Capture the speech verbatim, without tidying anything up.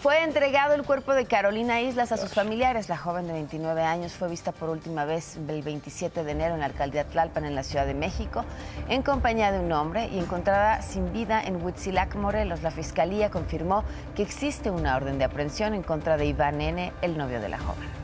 Fue entregado el cuerpo de Carolina Islas a sus familiares. La joven de veintinueve años fue vista por última vez el veintisiete de enero en la alcaldía Tlalpan, en la Ciudad de México, en compañía de un hombre y encontrada sin vida en Huitzilac, Morelos. La fiscalía confirmó que existe una orden de aprehensión en contra de Iván N., el novio de la joven.